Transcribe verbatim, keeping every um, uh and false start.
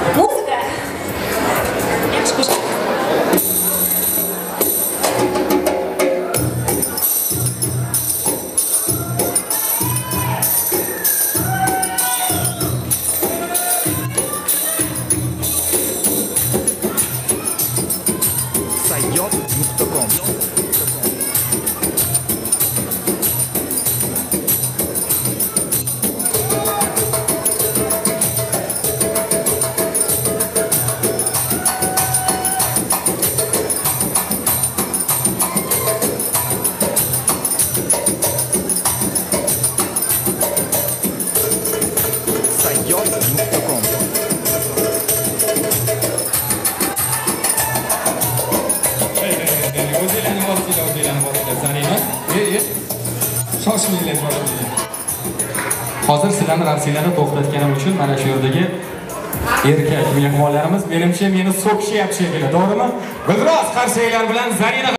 Muzika. Yaxshi qo'shiq. sayyod nuqta com sayyod nuqta com O'zinglarni bosinglar, o'zinglarni bosinglar, Zarina. Ey, ey. Shoshmanglar, shoshmanglar. Hozir sizlarni rapsinglarni to'xtatganim uchun mana shu yerdagi erkak mehmonlarimiz menimcha meni so'kishyapti shekilli, to'g'rimi? Biroz qarshilar bilan Zarina